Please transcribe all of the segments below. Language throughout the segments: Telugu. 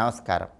నమస్కారం.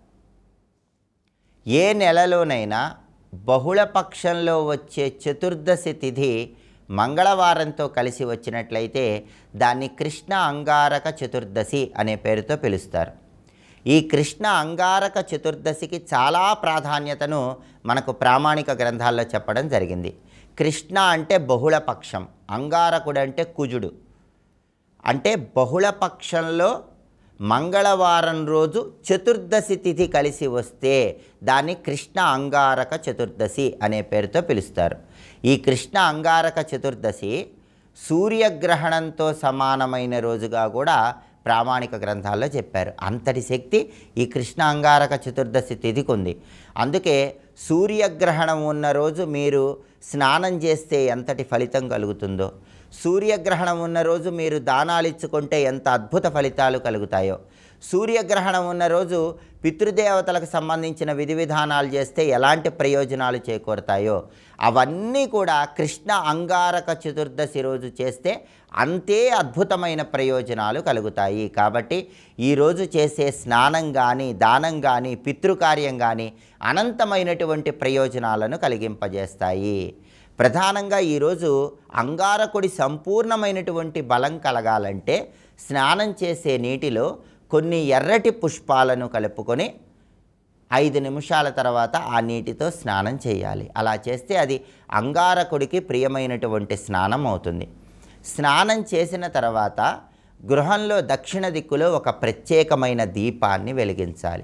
ఏ నెలలోనైనా బహుళపక్షంలో వచ్చే చతుర్దశి తిథి మంగళవారంతో కలిసి వచ్చినట్లయితే దాన్ని కృష్ణ అంగారక చతుర్దశి అనే పేరుతో పిలుస్తారు. ఈ కృష్ణ అంగారక చతుర్దశికి చాలా ప్రాధాన్యతను మనకు ప్రామాణిక గ్రంథాల్లో చెప్పడం జరిగింది. కృష్ణ అంటే బహుళపక్షం, అంగారకుడు అంటే కుజుడు. అంటే బహుళపక్షంలో మంగళవారం రోజు చతుర్దశి తిథి కలిసి వస్తే దాన్ని కృష్ణ అంగారక చతుర్దశి అనే పేరుతో పిలుస్తారు. ఈ కృష్ణ అంగారక చతుర్దశి సూర్యగ్రహణంతో సమానమైన రోజుగా కూడా ప్రామాణిక గ్రంథాల్లో చెప్పారు. అంతటి శక్తి ఈ కృష్ణ అంగారక చతుర్దశి తిథికి ఉంది. అందుకే సూర్యగ్రహణం ఉన్న రోజు మీరు స్నానం చేస్తే ఎంతటి ఫలితం కలుగుతుందో, సూర్యగ్రహణం ఉన్న రోజు మీరు దానాలు ఇచ్చుకుంటే ఎంత అద్భుత ఫలితాలు కలుగుతాయో, సూర్యగ్రహణం ఉన్న రోజు పితృదేవతలకు సంబంధించిన విధి విధానాలు చేస్తే ఎలాంటి ప్రయోజనాలు చేకూరుతాయో అవన్నీ కూడా కృష్ణ అంగారక చతుర్దశి రోజు చేస్తే అంతే అద్భుతమైన ప్రయోజనాలు కలుగుతాయి. కాబట్టి ఈరోజు చేసే స్నానం కానీ, దానం కానీ, పితృకార్యం కానీ అనంతమైనటువంటి ప్రయోజనాలను కలిగింపజేస్తాయి. ప్రధానంగా ఈరోజు అంగారకుడి సంపూర్ణమైనటువంటి బలం కలగాలంటే స్నానం చేసే నీటిలో కొన్ని ఎర్రటి పుష్పాలను కలుపుకొని 5 నిమిషాల తర్వాత ఆ నీటితో స్నానం చేయాలి. అలా చేస్తే అది అంగారకుడికి ప్రియమైనటువంటి స్నానం అవుతుంది. స్నానం చేసిన తర్వాత గృహంలో దక్షిణ దిక్కులో ఒక ప్రత్యేకమైన దీపాన్ని వెలిగించాలి.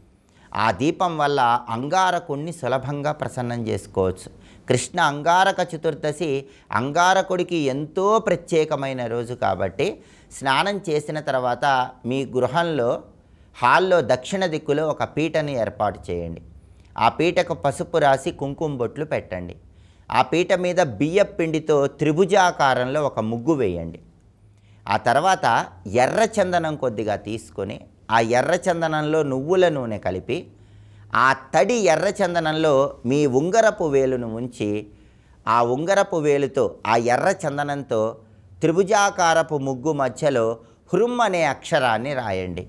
ఆ దీపం వల్ల అంగారకుడిని సులభంగా ప్రసన్నం చేసుకోవచ్చు. కృష్ణ అంగారక చతుర్దశి అంగారకుడికి ఎంతో ప్రత్యేకమైన రోజు కాబట్టి స్నానం చేసిన తర్వాత మీ గృహంలో హాల్లో దక్షిణ దిక్కులో ఒక పీటని ఏర్పాటు చేయండి. ఆ పీటకు పసుపు రాసి కుంకుమ బొట్లు పెట్టండి. ఆ పీట మీద బియ్యం పిండితో త్రిభుజాకారంలో ఒక ముగ్గు వేయండి. ఆ తర్వాత ఎర్ర చందనం కొద్దిగా తీసుకొని ఆ ఎర్ర చందనంలో నువ్వుల నూనె కలిపి ఆ తడి ఎర్ర చందనంలో మీ ఉంగరపు వేలును ఉంచి ఆ ఉంగరపు వేలుతో ఆ ఎర్ర చందనంతో త్రిభుజాకారపు ముగ్గు మధ్యలో హృం అనే అక్షరాన్ని రాయండి.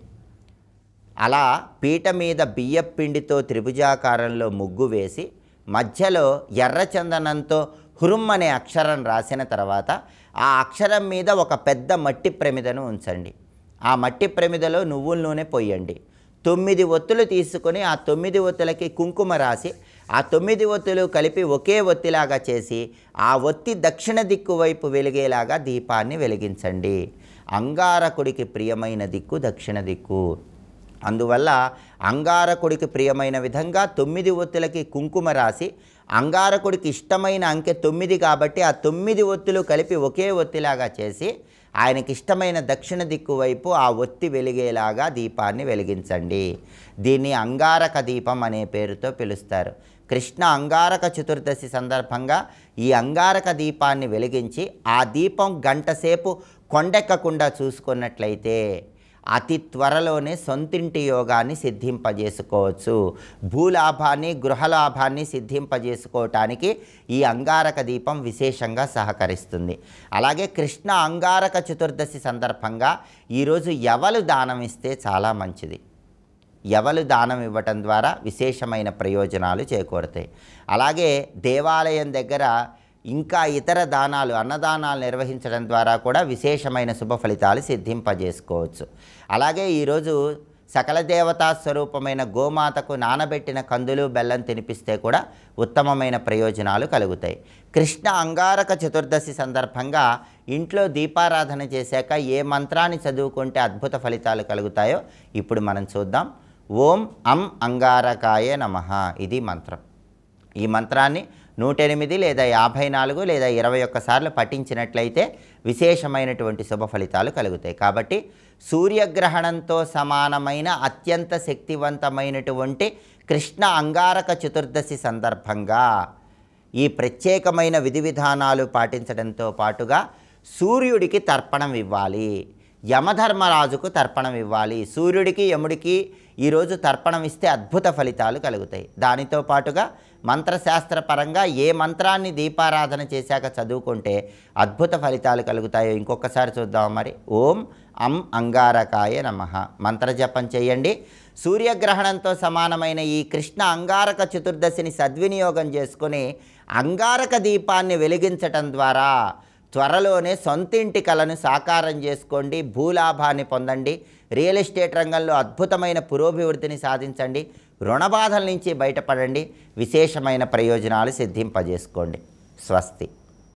అలా పీట మీద బియ్యం పిండితో త్రిభుజాకారంలో ముగ్గు వేసి మధ్యలో ఎర్ర చందనంతో హృం అనే అక్షరం రాసిన తర్వాత ఆ అక్షరం మీద ఒక పెద్ద మట్టి ప్రమిదను ఉంచండి. ఆ మట్టి ప్రమిదలో నువ్వుల నూనె పోయండి. 9 ఒత్తులు తీసుకొని ఆ 9 ఒత్తులకి కుంకుమ రాసి ఆ 9 ఒత్తులు కలిపి ఒకే ఒత్తిలాగా చేసి ఆ ఒత్తి దక్షిణ దిక్కు వైపు వెలిగేలాగా దీపాన్ని వెలిగించండి. అంగారకుడికి ప్రియమైన దిక్కు దక్షిణ దిక్కు. అందువల్ల అంగారకుడికి ప్రియమైన విధంగా 9 ఒత్తులకి కుంకుమ రాసి అంగారకుడికి ఇష్టమైన అంకె 9 కాబట్టి ఆ 9 ఒత్తులు కలిపి ఒకే ఒత్తిలాగా చేసి ఆయనకి ఇష్టమైన దక్షిణ దిక్కు వైపు ఆ ఒత్తి వెలిగేలాగా దీపాన్ని వెలిగించండి. దీన్ని అంగారక దీపం అనే పేరుతో పిలుస్తారు. కృష్ణ అంగారక చతుర్దశి సందర్భంగా ఈ అంగారక దీపాన్ని వెలిగించి ఆ దీపం గంటసేపు కొండెక్కకుండా చూసుకున్నట్లయితే అతి త్వరలోనే సొంతింటి యోగాన్ని సిద్ధింపజేసుకోవచ్చు. భూలాభాన్ని, గృహలాభాన్ని సిద్ధింపజేసుకోవటానికి ఈ అంగారక దీపం విశేషంగా సహకరిస్తుంది. అలాగే కృష్ణ అంగారక చతుర్దశి సందర్భంగా ఈరోజు ఎవలు దానం ఇస్తే చాలా మంచిది. ఎవలు దానం ఇవ్వటం ద్వారా విశేషమైన ప్రయోజనాలు చేకూరుతాయి. అలాగే దేవాలయం దగ్గర ఇంకా ఇతర దానాలు, అన్నదానాలు నిర్వహించడం ద్వారా కూడా విశేషమైన శుభ ఫలితాలు సిద్ధింపజేసుకోవచ్చు. అలాగే ఈరోజు సకల దేవతా స్వరూపమైన గోమాతకు నానబెట్టిన కందులు, బెల్లం తినిపిస్తే కూడా ఉత్తమమైన ప్రయోజనాలు కలుగుతాయి. కృష్ణ అంగారక చతుర్దశి సందర్భంగా ఇంట్లో దీపారాధన చేశాక ఏ మంత్రాన్ని చదువుకుంటే అద్భుత ఫలితాలు కలుగుతాయో ఇప్పుడు మనం చూద్దాం. ఓం అం అంగారకాయ నమః, ఇది మంత్రం. ఈ మంత్రాన్ని 108 లేదా 54 లేదా 21 సార్లు పఠించినట్లయితే విశేషమైనటువంటి శుభ ఫలితాలు కలుగుతాయి. కాబట్టి సూర్యగ్రహణంతో సమానమైన అత్యంత శక్తివంతమైనటువంటి కృష్ణ అంగారక చతుర్దశి సందర్భంగా ఈ ప్రత్యేకమైన విధి విధానాలు పాటించడంతో పాటుగా సూర్యుడికి తర్పణం ఇవ్వాలి, యమధర్మరాజుకు తర్పణం ఇవ్వాలి. సూర్యుడికి, యముడికి ఈరోజు తర్పణం ఇస్తే అద్భుత ఫలితాలు కలుగుతాయి. దానితో పాటుగా మంత్రశాస్త్రపరంగా ఏ మంత్రాన్ని దీపారాధన చేశాక చదువుకుంటే అద్భుత ఫలితాలు కలుగుతాయో ఇంకొకసారి చూద్దాం. మరి ఓం అం అంగారకాయ నమః మంత్రజపం చేయండి. సూర్యగ్రహణంతో సమానమైన ఈ కృష్ణ అంగారక చతుర్దశిని సద్వినియోగం చేసుకొని అంగారక దీపాన్ని వెలిగించటం ద్వారా త్వరలోనే సొంతింటి కలను సాకారం చేసుకోండి, భూలాభాన్ని పొందండి, రియల్ ఎస్టేట్ రంగంలో అద్భుతమైన పురోభివృద్ధిని సాధించండి, రుణబాధల నుంచి బయటపడండి, విశేషమైన ప్రయోజనాలు సిద్ధింపజేసుకోండి. స్వస్తి.